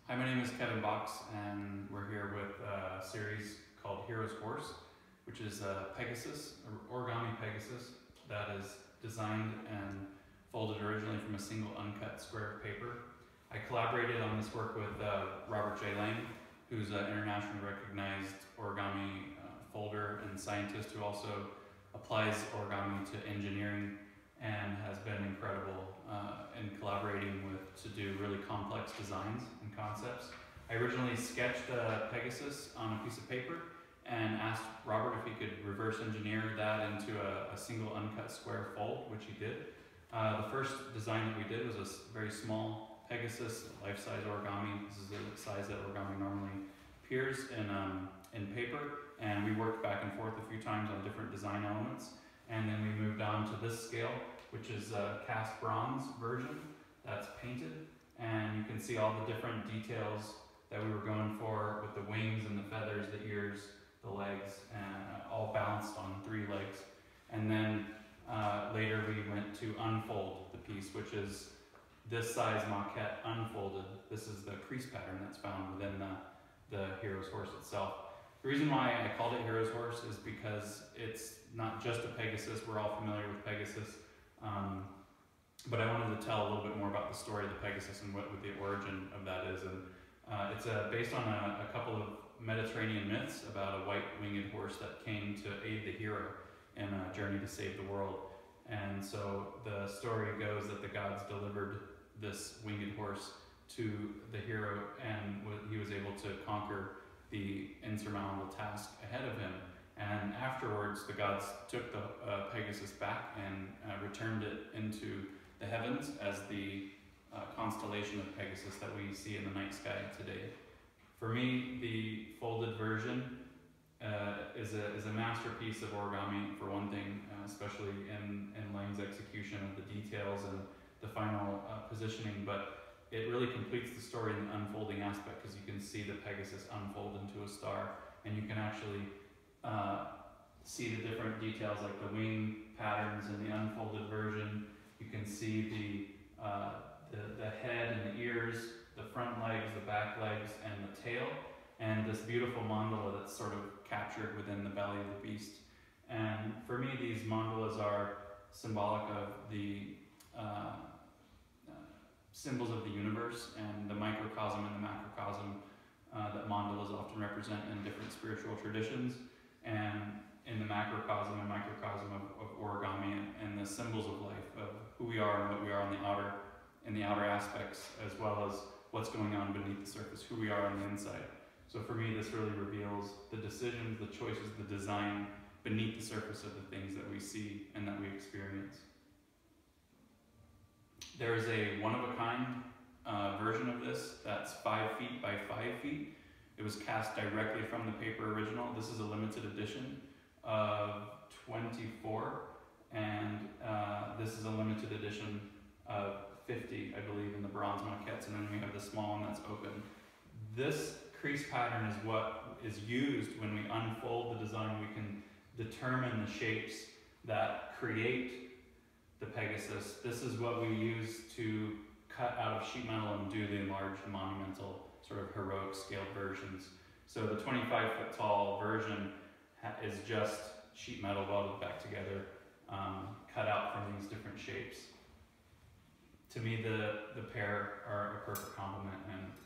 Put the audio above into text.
Hi, my name is Kevin Box, and we're here with a series called Hero's Horse, which is a Pegasus, origami Pegasus, that is designed and folded originally from a single uncut square of paper. I collaborated on this work with Robert J. Lang, who's an internationally recognized origami folder and scientist who also applies origami to engineering and has been incredible in collaborating with to do really complex designs and concepts. I originally sketched a Pegasus on a piece of paper and asked Robert if he could reverse engineer that into a single uncut square fold, which he did. The first design that we did was a very small Pegasus, life-size origami. This is the size that origami normally appears in paper, and we worked back and forth a few times on different design elements. And then we moved on to this scale, which is a cast bronze version that's painted. And you can see all the different details that we were going for with the wings and the feathers, the ears, the legs, and all balanced on 3 legs. And then later we went to unfold the piece, which is this size maquette unfolded. This is the crease pattern that's found within the Hero's Horse itself. The reason why I called it Hero's Horse is because it's not just a Pegasus. We're all familiar with Pegasus. But I wanted to tell a little bit more about the story of the Pegasus and what the origin of that is. And it's based on a couple of Mediterranean myths about a white winged horse that came to aid the hero in a journey to save the world. And so the story goes that the gods delivered this winged horse to the hero, and he was able to conquer the insurmountable task ahead of him. And afterwards, the gods took the Pegasus back and returned it into the heavens as the constellation of Pegasus that we see in the night sky today. For me, the folded version is a masterpiece of origami, for one thing, especially in Lang's execution of the details and the final positioning, but it really completes the story in the unfolding aspect, because you can see the Pegasus unfold into a star, and you can actually see the different details like the wing patterns in the unfolded version. You can see the head and the ears, the front legs, the back legs, and the tail, and this beautiful mandala that's sort of captured within the belly of the beast. And for me, these mandalas are symbolic of the symbols of the universe and the microcosm and the macrocosm that mandalas often represent in different spiritual traditions, and in the macrocosm and microcosm of origami and the symbols of life, of who we are and what we are in the outer aspects, as well as what's going on beneath the surface, who we are on the inside. So for me, this really reveals the decisions, the choices, the design beneath the surface of the things that we see and that we experience. There is a one-of-a-kind version of this that's 5 feet by 5 feet. It was cast directly from the paper original. This is a limited edition of 24, and this is a limited edition of 50, I believe, in the bronze maquettes, and then we have the small one that's open. This crease pattern is what is used when we unfold the design. We can determine the shapes that create the Pegasus. This is what we use to cut out of sheet metal and do the enlarged monumental sort of heroic scaled versions. So the 25-foot tall version is just sheet metal welded back together, cut out from these different shapes. To me, the pair are a perfect complement, and